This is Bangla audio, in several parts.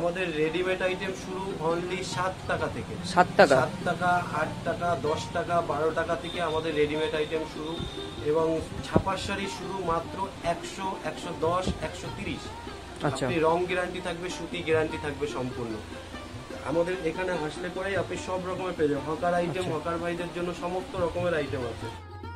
আমাদের রেডিমেড আইটেম শুরু অনলি 7 টাকা থেকে। 7 টাকা? 7 টাকা, 8 টাকা, 10 টাকা, 12 টাকা থেকে আমাদের রেডিমেড আইটেম শুরু। এবং ছাপার শাড়ি শুরু মাত্র 100, 110, 130। আচ্ছা, আপনি রং গ্যারান্টি থাকবে, সুতি গ্যারান্টি থাকবে সম্পূর্ণ। আমাদের এখানে আসলে পরেই আপনি সব রকমের পেয়ে যাবেন। হকার আইটেম, হকার ভাইদের জন্য সমস্ত রকমের আইটেম আছে।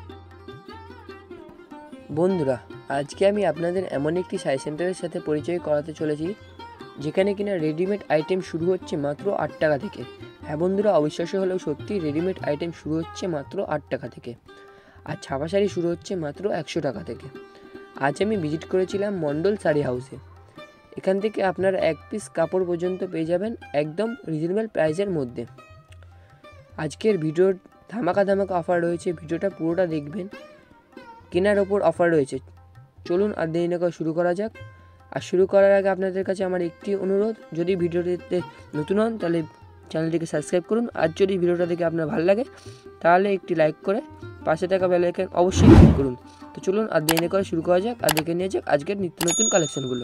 বন্ধুরা, আজকে আমি আপনাদের এমন একটি শাড়ি সেন্টারের সাথে পরিচয় করাতে চলেছি যেখানে কিনা রেডিমেড আইটেম শুরু হচ্ছে মাত্র 8 টাকা থেকে। হ্যাঁ বন্ধুরা, অবিশ্বাস্য হলেও সত্যি, রেডিমেড আইটেম শুরু হচ্ছে মাত্র 8 টাকা থেকে, আর ছাপা শাড়ি শুরু হচ্ছে মাত্র 100 টাকা থেকে। আজ আমি ভিজিট করেছিলাম মণ্ডল শাড়ি হাউসে। এখান থেকে আপনারা 1 পিস কাপড় পর্যন্ত পেয়ে যাবেন একদম রিজনেবল প্রাইসের মধ্যে। আজকের ভিডিওর ধামাকা অফার রয়েছে, ভিডিওটা পুরোটা দেখবেন। কেনার ওপর অফার রয়েছে। চলুন আর দেরি না করে শুরু করা যাক। আর শুরু করার আগে আপনাদের কাছে আমার একটি অনুরোধ, যদি ভিডিওটিতে নতুন হন তাহলে চ্যানেলটিকে সাবস্ক্রাইব করুন, আর যদি ভিডিওটা দেখে আপনার ভালো লাগে তাহলে একটি লাইক করে পাশে থাকা বেল আইকন অবশ্যই ক্লিক করুন। তো চলুন আর দেরি না করে শুরু করা যাক আর দেখে নিয়ে যাক আজকের নিত্য নতুন কালেকশনগুলো।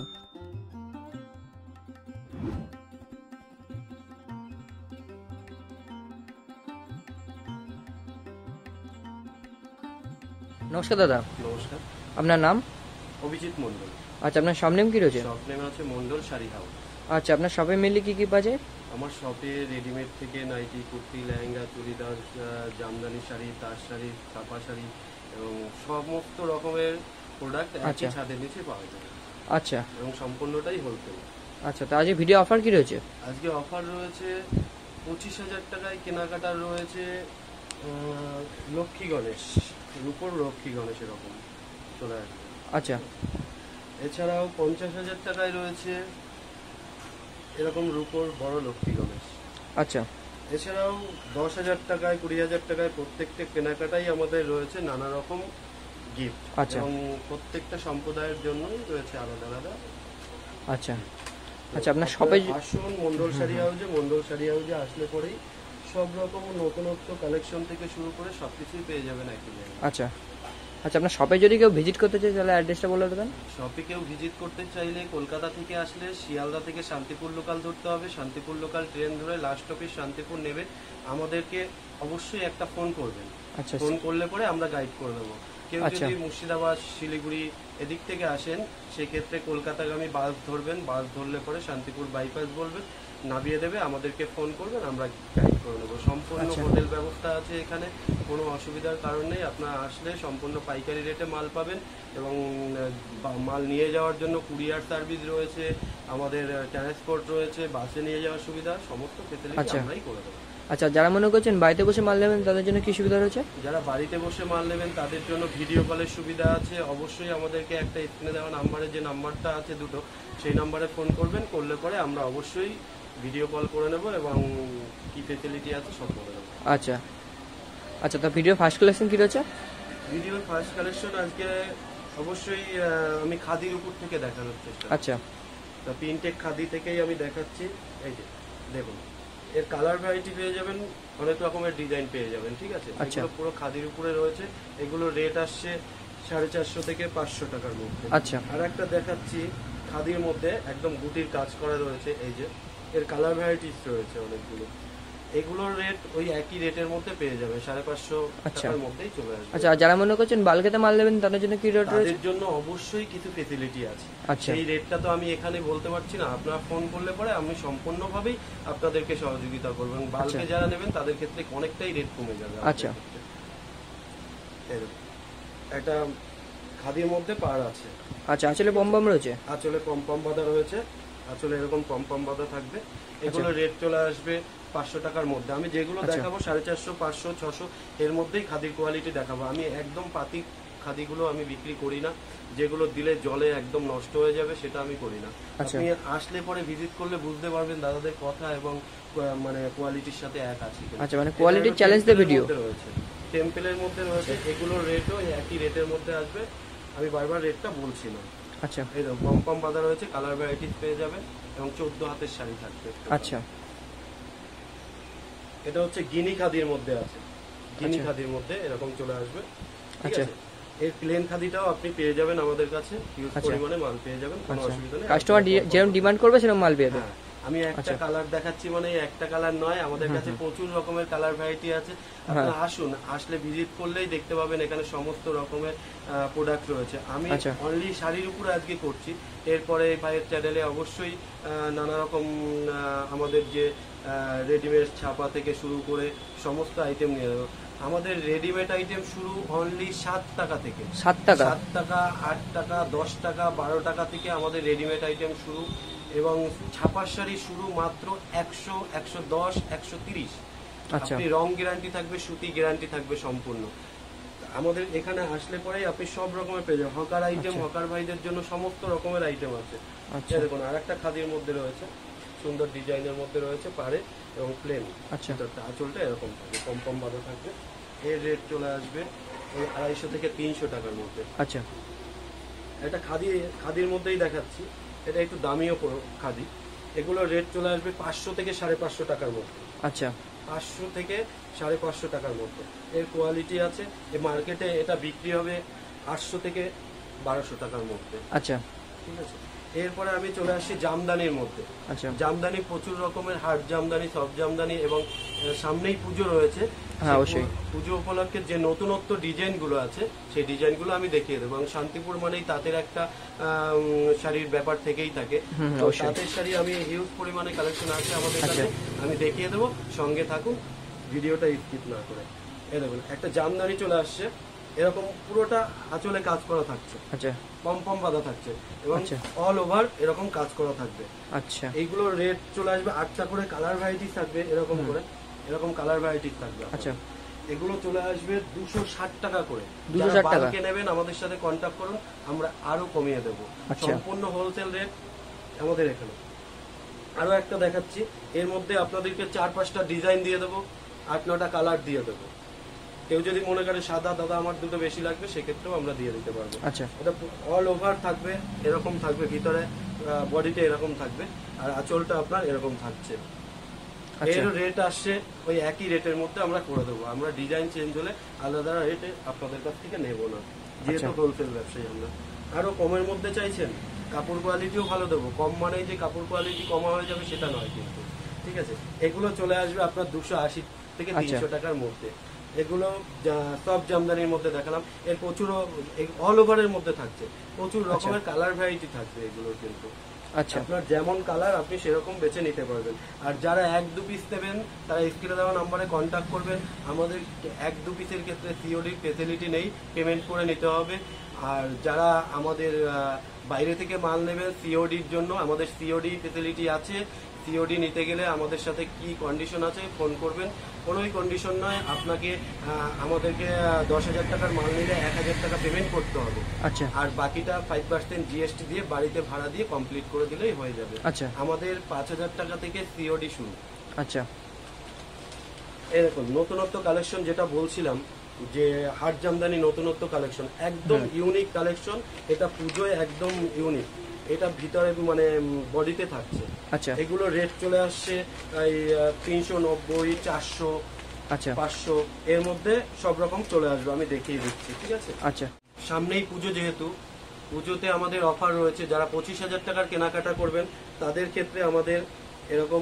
নমস্কার দাদা। নমস্কার। আপনার নাম? অভিজিৎ মণ্ডল। আচ্ছা, আপনার শপ নেম কি রয়েছে? শপ নেম আছে মণ্ডল শাড়ি হাউস। আচ্ছা, আপনার শপে মেনলি কি কি পাওয়া যায়? আমার শপে রেডিমেড থেকে নাইটি, কুর্তি, লেহেঙ্গা, চুড়িদার, জামদানি শাড়ি, তাঁত শাড়ি, ছাপা শাড়ি এবং সমস্ত রকমের প্রোডাক্ট একই ছাদের নিচে পাওয়া যায়। আচ্ছা, এবং সম্পূর্ণটাই হোলসেল। আচ্ছা, তো আজকে ভিডিও অফার কি রয়েছে? আজকে অফার রয়েছে 25,000 টাকায় কেনাকাটা রয়েছে লক্ষ্মী গণেশ, রূপোর লক্ষ্মী গণেশ এরকম চলে আসবে। আচ্ছা, এছাড়াও 50,000 টাকায় রয়েছে এরকম রূপোর বড় লক্ষ্মী গণেশ। আচ্ছা, এছাড়াও 10,000 টাকায়, 20,000 টাকায় প্রত্যেকটা কেনাকাটাই আমাদের রয়েছে নানা রকম গিফট। আচ্ছা, এবং প্রত্যেকটা সম্প্রদায়ের জন্যই রয়েছে আলাদা আলাদা। আচ্ছা, আচ্ছা, আপনার শপে আসুন মণ্ডল শাড়ি হাউসে। মণ্ডল শাড়ি হাউসে আসলে পরেই সব রকম নতুনত্ব কালেকশন থেকে শুরু করে সবকিছুই পেয়ে যাবেন একই জায়গায়। আচ্ছা, আচ্ছা, আপনার শপে যদি কেউ ভিজিট করতে চায় তাহলে অ্যাড্রেসটা বলে দেবেন। শপে কেউ ভিজিট করতে চাইলে কলকাতা থেকে আসলে শিয়ালদা থেকে শান্তিপুর লোকাল ধরতে হবে। শান্তিপুর লোকাল ট্রেন ধরে লাস্ট অফিস শান্তিপুর নেবে। আমাদেরকে অবশ্যই একটা ফোন করবেন। আচ্ছা, ফোন করলে পরে আমরা গাইড করে দেবো। কেউ যদি মুর্শিদাবাদ, শিলিগুড়ি এদিক থেকে আসেন সেক্ষেত্রে কলকাতাগামী বাস ধরবেন। বাস ধরলে পরে শান্তিপুর বাইপাস বলবেন, নামিয়ে দেবে, আমাদেরকে ফোন করবেন, আমরা গাইড করে নেবো। সম্পূর্ণ হোটেল ব্যবস্থা আছে এখানে, কোনো অসুবিধার কারণ নেই। আপনারা আসলে সম্পূর্ণ পাইকারি রেটে মাল পাবেন এবং মাল নিয়ে যাওয়ার জন্য কুরিয়ার সার্ভিস রয়েছে, আমাদের ট্রান্সপোর্ট রয়েছে, বাসে নিয়ে যাওয়ার সুবিধা, সমস্ত ফেসিলিটি আমরাই করে দেবো। আচ্ছা, যারা মনে করছেন বাড়িতে বসে মাল নেবেন তাদের জন্য কি সুবিধা রয়েছে? যারা বাড়িতে বসে মাল নেবেন তাদের জন্য ভিডিও কলের সুবিধা আছে। অবশ্যই আমাদেরকে একটা স্ক্রিনে দেওয়া নাম্বারে, যে নাম্বারটা আছে দুটো, সেই নাম্বারে ফোন করবেন। করলে পরে আমরা অবশ্যই ভিডিও কল করে নেব এবং কি ফেসিলিটি আছে সব বলে দেবো। আচ্ছা, আচ্ছা, তো ভিডিও ফার্স্ট কালেকশন কি রয়েছে? ভিডিওর ফার্স্ট কালেকশন আজকে অবশ্যই আমি খাদির উপর থেকে দেখানোর চেষ্টা। আচ্ছা, তো প্রিন্টেড খাদি থেকেই আমি দেখাচ্ছি। এই যে দেখুন, এর কালার ভ্যারাইটি পেয়ে যাবেন, অনেক রকমের ডিজাইন পেয়ে যাবেন। ঠিক আছে, এগুলো পুরো খাদির উপরে রয়েছে। এগুলো রেট আসছে 450 থেকে 500 টাকার মধ্যে। আচ্ছা, আর একটা দেখাচ্ছি খাদির মধ্যে একদম গুটির কাজ করা রয়েছে। এই যে এর কালার ভ্যারাইটিস রয়েছে অনেকগুলো। এগুলোর রেট ওই একই রেটের মধ্যে পেয়ে যাবে, 550 টাকার মধ্যেই চলে আসবে। আচ্ছা, যারা মনে করছেন বাল্কেতে মাল নেবেন তাদের জন্য কি রেট রয়েছে? তাদের জন্য অবশ্যই কিছু ফেসিলিটি আছে। আচ্ছা, এই রেটটা তো আমি এখানে বলতে পারছি না। আপনারা ফোন করলে পরে আমি সম্পূর্ণভাবেই আপনাদেরকে সহযোগিতা করব। এবং বাল্কে যারা নেবেন তাদের ক্ষেত্রে অনেকটাই রেট কমে যাবে। আচ্ছা, একটা খাদির মধ্যে পার আছে। আচ্ছা, আসলে পম রয়েছে, আসলে পম বাঁধা রয়েছে, আসলে এরকম পম বাঁধা থাকবে। এগুলো রেট চলে আসবে 500 টাকার মধ্যে। আমি যেগুলো দেখাবো 450, 500, 600 এর মধ্যেই খাদির কোয়ালিটি দেখাবো। আমি একদম পাতি খাদিগুলো আমি বিক্রি করি না, যেগুলো দিলে জলে একদম নষ্ট হয়ে যাবে সেটা আমি করি না। আপনি আসলে পরে ভিজিট করলে বুঝতে পারবেন দাদাদের কথা এবং মানে কোয়ালিটির সাথে এক আছে। আচ্ছা, মানে কোয়ালিটি চ্যালেঞ্জ দ্য ভিডিও রয়েছে, টেম্পলের মধ্যে রয়েছে। এগুলোর রেটও একই রেটের মধ্যে আসবে, আমি বারবার রেটটা বলছি না। আচ্ছা, এই দেখো পম বাঁধা রয়েছে, কালার ভ্যারাইটিস পেয়ে যাবেন এবং 14 হাতের শাড়ি থাকবে। আচ্ছা, এটা হচ্ছে গিনি খাদির মধ্যে আছে। গিনি খাদির মধ্যে এরকম চলে আসবে। ঠিক আছে, এর প্লেন খাদিটাও আপনি পেয়ে যাবেন আমাদের কাছে, হিউজ পরিমাণে মাল পেয়ে যাবেন, কোনো অসুবিধা নেই। কাস্টমার যেরকম ডিমান্ড করবে সেরকম মাল পেয়ে যাবেন। আমি একটা কালার দেখাচ্ছি মানে একটা কালার নয়, আমাদের কাছে প্রচুর রকমের কালার ভ্যারাইটি আছে। আপনারা আসুন, আসলে ভিজিট করলেই দেখতে পাবেন এখানে সমস্ত রকমের প্রোডাক্ট রয়েছে। আমি অনলি শাড়ির উপর আজকে করছি, এরপরে ভাইয়ের চ্যানেলে অবশ্যই নানা রকম আমাদের যে রেডিমেড ছাপা থেকে শুরু করে সমস্ত আইটেম নিয়ে দেবো। আমাদের রেডিমেড আইটেম শুরু অনলি 7 টাকা থেকে, 7 টাকা, 7 টাকা, 8 টাকা, 10 টাকা, 12 টাকা থেকে আমাদের রেডিমেড আইটেম শুরু। এবং ছাপার শাড়ি শুরু মাত্র 100, 110, 130। আপনি রং গ্যারান্টি থাকবে, সুতি গ্যারান্টি থাকবে সম্পূর্ণ। আমাদের এখানে আসলে পরেই আপনি সব রকমের পেয়ে যাবেন। হকার আইটেম, হকার ভাইদের জন্য সমস্ত রকমের আইটেম আছে। দেখুন আর একটা খাদির মধ্যে রয়েছে, সুন্দর ডিজাইনের মধ্যে রয়েছে, পাড়ে এবং প্লেন। আঁচলটা এরকম থাকবে, কম বাঁধা থাকবে। এর রেট চলে আসবে ওই 250 থেকে 300 টাকার মধ্যে। আচ্ছা, এটা খাদির মধ্যেই দেখাচ্ছি, এটা একটু দামিও খাদি। এগুলো রেট চলে আসবে 500 থেকে 550 টাকার মধ্যে। আচ্ছা, 500 থেকে 550 টাকার মধ্যে এর কোয়ালিটি আছে। এই মার্কেটে এটা বিক্রি হবে 800 থেকে 1200 টাকার মধ্যে। আচ্ছা, ঠিক আছে। এরপরে আমি চলে আসছি জামদানির মধ্যে। আচ্ছা, জামদানি প্রচুর রকমের, হার্ড জামদানি, সফট জামদানি, এবং সামনেই পুজো রয়েছে। হ্যাঁ অবশ্যই। পুজো উপলক্ষে যে নতুনত্ব ডিজাইনগুলো আছে সেই ডিজাইনগুলো আমি দেখিয়ে দেবো। এবং শান্তিপুর মানেই তাঁতের একটা শাড়ির ব্যাপার থেকেই থাকে। তাঁতের শাড়ি আমি হিউজ পরিমাণে কালেকশন আছে আমাদের কাছে, আমি দেখিয়ে দেবো, সঙ্গে থাকুন, ভিডিওটা স্কিপ না করে। এই দেখুন একটা জামদানি চলে আসছে, এরকম পুরোটা আঁচলে কাজ করা থাকছে। আচ্ছা, পম বাঁধা থাকছে এবং অল ওভার এরকম কাজ করা থাকবে। আচ্ছা, এইগুলোর রেট চলে আসবে 8টা করে কালার ভ্যারাইটি থাকবে, এরকম করে এরকম কালার ভ্যারাইটি থাকবে। আচ্ছা, এগুলো চলে আসবে 260 টাকা করে। 260 টাকা নেবেন আমাদের সাথে কন্ট্যাক্ট করুন, আমরা আরো কমিয়ে দেব। সম্পূর্ণ হোলসেল রেট আমাদের এখানে। আরো একটা দেখাচ্ছি, এর মধ্যে আপনাদেরকে 4-5টা ডিজাইন দিয়ে দেবো, 8-9টা কালার দিয়ে দেবো। কেউ যদি মনে করে সাদা দাদা আমার দুটো বেশি লাগবে, সেক্ষেত্রেও আমরা দিয়ে দিতে পারবো। আচ্ছা, এটা অল ওভার থাকবে, এরকম থাকবে, ভিতরে বডিতে এরকম থাকবে, আর আঁচলটা আপনার এরকম থাকছে। এর রেট আসছে ওই একই রেটের মধ্যে আমরা করে দেবো। আমরা ডিজাইন চেঞ্জ হলে আলাদা রেটে আপনাদের কাছ থেকে নেবো না, যেহেতু হোলসেল ব্যবসায়ী আমরা। আরো কমের মধ্যে চাইছেন, কাপড় কোয়ালিটিও ভালো দেবো। কম মানে যে কাপড় কোয়ালিটি কমা হয়ে যাবে সেটা নয় কিন্তু, ঠিক আছে। এগুলো চলে আসবে আপনার 280 থেকে 300 টাকার মধ্যে। এগুলো সব জামদানির মধ্যে দেখালাম। এর প্রচুর অল ওভারের মধ্যে থাকছে, প্রচুর রকমের কালার ভ্যারাইটি থাকবে এগুলোর কিন্তু। আচ্ছা, আপনার যেমন কালার আপনি সেরকম বেছে নিতে পারবেন। আর যারা 1-2 পিস নেবেন তারা স্ক্রিনে দেওয়া নাম্বারে কন্ট্যাক্ট করবেন। আমাদের 1-2 পিসের ক্ষেত্রে সিওডি ফেসিলিটি নেই, পেমেন্ট করে নিতে হবে। আর যারা আমাদের বাইরে থেকে মাল নেবেন সিওডির জন্য আমাদের সিওডি ফেসিলিটি আছে। সিওডি নিতে গেলে আমাদের সাথে কি কন্ডিশন আছে ফোন করবেন, কোনোই কন্ডিশন নয়। আপনাকে আমাদেরকে 10,000 টাকার মাল নিলে 1,000 টাকা পেমেন্ট করতে হবে। আচ্ছা, আর বাকিটা 5% জিএসটি দিয়ে বাড়িতে ভাড়া দিয়ে কমপ্লিট করে দিলেই হয়ে যাবে। আচ্ছা, আমাদের 5,000 টাকা থেকে সিওডি শুরু। আচ্ছা, এরকম নতুনত্ব কালেকশন যেটা বলছিলাম যে হাট জামদানি নতুনত্ব কালেকশন, একদম ইউনিক কালেকশন। এটা পুজোয় একদম ইউনিক, এটা ভিতরে মানে বডিতে থাকছে। আচ্ছা, এগুলো রেট চলে আসছে এই 390, 400, আচ্ছা, 500 এর মধ্যে সব রকম চলে আসবে। আমি দেখিয়ে দিচ্ছি, ঠিক আছে। আচ্ছা, সামনেই পুজো, যেহেতু পুজোতে আমাদের অফার রয়েছে। যারা 25,000 টাকার কেনাকাটা করবেন তাদের ক্ষেত্রে আমাদের এরকম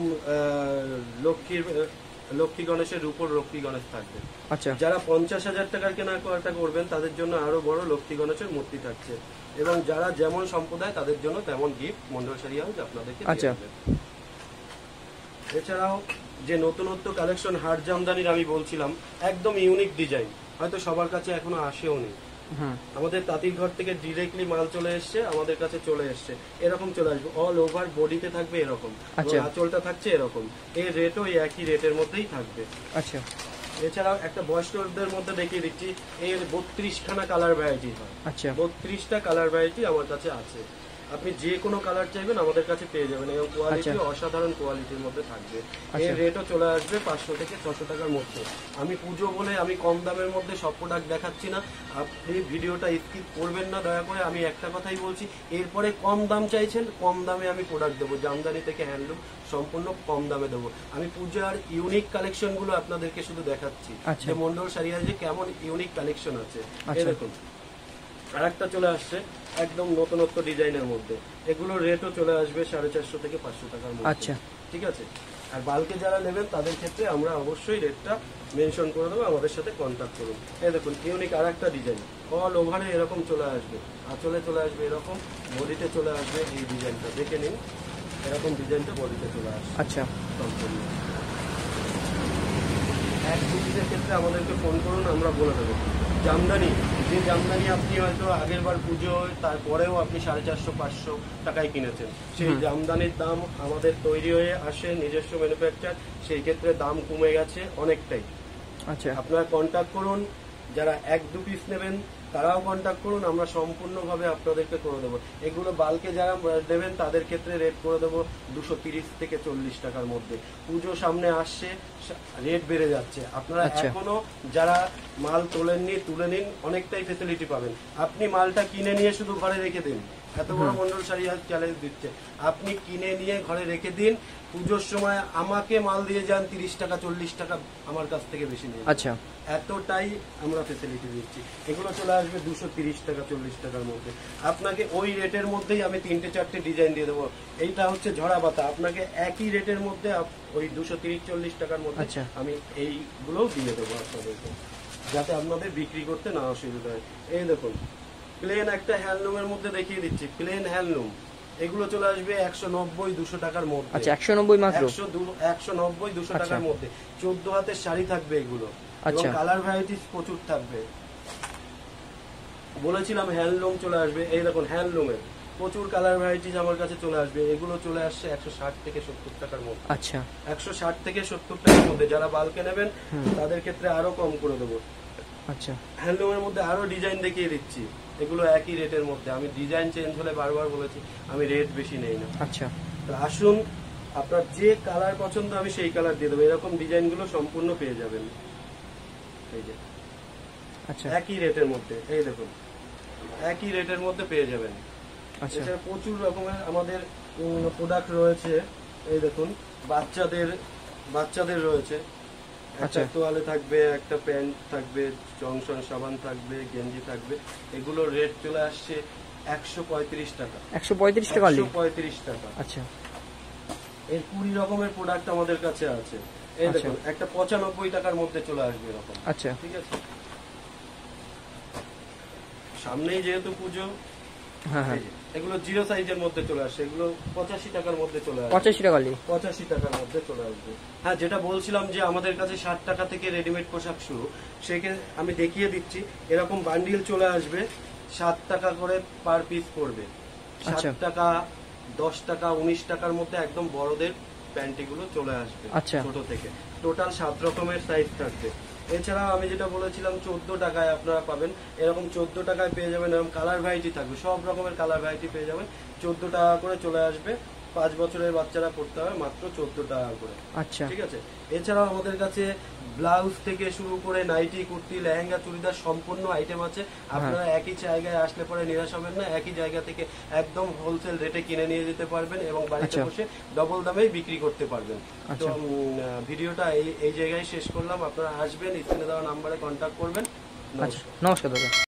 লক্ষ্মী গণেশের উপর লক্ষ্মী গণেশ থাকবে। আচ্ছা, যারা 50,000 টাকার কেনাকাটা করবেন তাদের জন্য আরো বড় লক্ষ্মী গণেশের মূর্তি থাকছে। এবং যারা যেমন সম্প্রদায় তাদের জন্য তেমন গিফট মন্ডল শাড়ি হাউস আপনাদেরকে দিয়ে দেবে। এছাড়াও যে নতুনত্ব কালেকশন হাট জামদানির আমি বলছিলাম, একদম ইউনিক ডিজাইন, হয়তো সবার কাছে এখনো আসেও নি। আমাদের তাঁতির ঘর থেকে ডিরেক্টলি মাল চলে এসছে, আমাদের কাছে চলে এসছে। এরকম চলে আসবে, অল ওভার বডিতে থাকবে এরকম, আঁচলটা থাকছে এরকম। এর রেটও একই রেটের মধ্যেই থাকবে। আচ্ছা, এছাড়াও একটা বয়স্কদের মধ্যে দেখিয়ে দিচ্ছি, এর 32খানা কালার ভ্যারাইটি হয়। আচ্ছা, 32টা কালার ভ্যারাইটি আমার কাছে আছে। আপনি যে কোনো কালার চাইবেন আমাদের কাছে পেয়ে যাবেন, এবং কোয়ালিটি অসাধারণ কোয়ালিটির মধ্যে থাকবে। এর রেটও চলে আসবে 500 থেকে 600 টাকার মধ্যে। আমি পুজো বলে আমি কম দামের মধ্যে সব প্রোডাক্ট দেখাচ্ছি না, আপনি ভিডিওটা স্কিপ করবেন না দয়া করে। আমি একটা কথাই বলছি, এরপরে কম দাম চাইছেন, কম দামে আমি প্রোডাক্ট দেবো। জামদানি থেকে হ্যান্ডলুম সম্পূর্ণ কম দামে দেবো। আমি পূজার ইউনিক কালেকশন গুলো আপনাদেরকে শুধু দেখাচ্ছি যে মন্ডল শাড়ি হাউসে কেমন ইউনিক কালেকশন আছে। এই দেখুন আর একটা চলে আসছে একদম নতুনত্ব ডিজাইনের মধ্যে। এগুলোর রেটও চলে আসবে 450 থেকে 500 টাকার মধ্যে। আচ্ছা, ঠিক আছে। আর বাল্কে যারা নেবেন তাদের ক্ষেত্রে আমরা অবশ্যই রেটটা মেনশন করে দেবো, আমাদের সাথে কন্ট্যাক্ট করুন। এই দেখুন ইউনিক আর একটা ডিজাইন, অল ওভারে এরকম চলে আসবে, আঁচলে চলে আসবে এরকম, বডিতে চলে আসবে এই ডিজাইনটা, দেখে নিন এরকম ডিজাইনটা বডিতে চলে আসবে। আচ্ছা, সম্পূর্ণ এক দু পিসের ক্ষেত্রে আমাদেরকে ফোন করুন, আমরা বলে দেবো। জামদানি, যে জামদানি আপনি হয়তো আগের বার পুজো তারপরেও আপনি 450-500 টাকায় কিনেছেন, সেই জামদানির দাম আমাদের তৈরি হয়ে আসে নিজস্ব ম্যানুফ্যাকচার, সেই ক্ষেত্রে দাম কমে গেছে অনেকটাই। আচ্ছা, আপনারা কন্ট্যাক্ট করুন, যারা এক দু পিস নেবেন তারাও কন্ট্যাক্ট করুন, আমরা সম্পূর্ণভাবে আপনাদেরকে করে দেবো। এগুলো বাল্কে যারা নেবেন তাদের ক্ষেত্রে রেট করে দেবো 230 থেকে 40 টাকার মধ্যে। পুজো সামনে আসছে, রেট বেড়ে যাচ্ছে, আপনারা আচ্ছা। এখনো যারা মাল তোলেননি তুলে নিন, অনেকটাই ফেসিলিটি পাবেন। আপনি মালটা কিনে নিয়ে শুধু ঘরে রেখে দিন, এত বড় মন্ডল শাড়ি আজ চ্যালেঞ্জ দিচ্ছে, আপনি কিনে নিয়ে ঘরে রেখে দিন, পুজোর সময় আমাকে মাল দিয়ে যান, 30 টাকা 40 টাকা আমার কাছ থেকে বেশি নেই। আচ্ছা, এতটাই আমরা ফেসিলিটি দিচ্ছি। এগুলো চলে আসবে 230 টাকা 40 টাকার মধ্যে। আপনাকে ওই রেটের মধ্যেই আমি 3-4টে ডিজাইন দিয়ে দেবো। এইটা হচ্ছে ঝরা পাতা, আপনাকে একই রেটের মধ্যে ওই 230-40 টাকার মধ্যে আচ্ছা। আমি এইগুলোও দিয়ে দেবো আপনাদেরকে, যাতে আপনাদের বিক্রি করতে না অসুবিধা হয়। এই দেখুন প্লেন একটা হ্যান্ডলুমের মধ্যে দেখিয়ে দিচ্ছি, প্লেন হ্যান্ডলুম, এগুলো চলে আসবে 190-200 টাকার মধ্যে। আচ্ছা, 190 মাত্র? 190-200 টাকার মধ্যে 14 হাতের শাড়ি থাকবে এগুলো, এবং আচ্ছা। কালার ভ্যারাইটিস প্রচুর থাকবে। বলেছিলাম হ্যান্ডলুম চলে আসবে, এই দেখুন হ্যান্ডলুমের প্রচুর কালার ভ্যারাইটিস আমার কাছে চলে আসবে। এগুলো চলে আসছে 160 থেকে 70 টাকার মধ্যে। আচ্ছা, 160 থেকে 70 টাকার মধ্যে। যারা বাল্কে নেবেন তাদের ক্ষেত্রে আরো কম করে দেবো। আচ্ছা, হ্যান্ডলুমের মধ্যে আরো ডিজাইন দেখিয়ে দিচ্ছি, এগুলো একই রেটের মধ্যে। আমি ডিজাইন চেঞ্জ হলে বারবার বলেছি আমি রেট বেশি নেই না। আচ্ছা, তো আসুন, আপনার যে কালার পছন্দ আমি সেই কালার দিয়ে দেবো। এরকম ডিজাইনগুলো সম্পূর্ণ পেয়ে যাবেন, এই যে আচ্ছা, একই রেটের মধ্যে। এই দেখুন একই রেটের মধ্যে পেয়ে যাবেন। আচ্ছা, এছাড়া প্রচুর রকমের আমাদের প্রোডাক্ট রয়েছে। এই দেখুন বাচ্চাদের রয়েছে, একটা আচ্ছা। তোয়ালে থাকবে, একটা প্যান্ট থাকবে, জংশন সাবান থাকবে, গেঞ্জি থাকবে। এগুলোর রেট চলে আসছে 135 টাকা। 135 টাকা অনলি? 135 টাকা। আচ্ছা, এর 20 রকমের প্রোডাক্ট আমাদের কাছে আছে। এই আচ্ছা। দেখুন একটা 95 টাকার মধ্যে চলে আসবে এরকম। আচ্ছা, ঠিক আছে, সামনেই যেহেতু পুজো, হ্যাঁ হ্যাঁ, এই যে, এগুলো 0 সাইজের মধ্যে চলে আসছে, এগুলো 85 টাকার মধ্যে চলে আসবে। 85 টাকা অনলি? 85 টাকার মধ্যে চলে আসবে। হ্যাঁ, যেটা বলছিলাম যে আমাদের কাছে 60 টাকা থেকে রেডিমেড পোশাক শুরু, সেখানে আমি দেখিয়ে দিচ্ছি। এরকম বান্ডিল চলে আসবে, 7 টাকা করে পার পিস পড়বে। 7 আচ্ছা। টাকা, 10 টাকা, 19 টাকার মধ্যে একদম বড়দের প্যান্টিগুলো চলে আসবে। আচ্ছা। ছোট থেকে টোটাল 7 রকমের সাইজ থাকবে। এছাড়াও আমি যেটা বলেছিলাম 14 টাকায় আপনারা পাবেন, এরকম 14 টাকায় পেয়ে যাবেন। এরকম কালার ভ্যারাইটি থাকবে, সব রকমের কালার ভ্যারাইটি পেয়ে যাবেন। 14 টাকা করে চলে আসবে। 5 বছরের বাচ্চারা পড়তে হবে মাত্র 14 টাকা করে। আচ্ছা, ঠিক আছে। এছাড়াও আমাদের কাছে ব্লাউজ থেকে শুরু করে নাইটি, কুর্তি, লেহেঙ্গা, চুড়িদার সম্পূর্ণ আইটেম আছে। আপনারা একই জায়গায় আসলে পরে নিরাশ হবেন না, একই জায়গা থেকে একদম হোলসেল রেটে কিনে নিয়ে যেতে পারবেন এবং বাড়িতে আচ্ছা। বসে ডবল দামেই বিক্রি করতে পারবেন। তো আচ্ছা। ভিডিওটা এই জায়গায় শেষ করলাম। আপনারা আসবেন, স্ক্রিনে দেওয়া নাম্বারে কন্ট্যাক্ট করবেন। আচ্ছা, নমস্কার দাদা।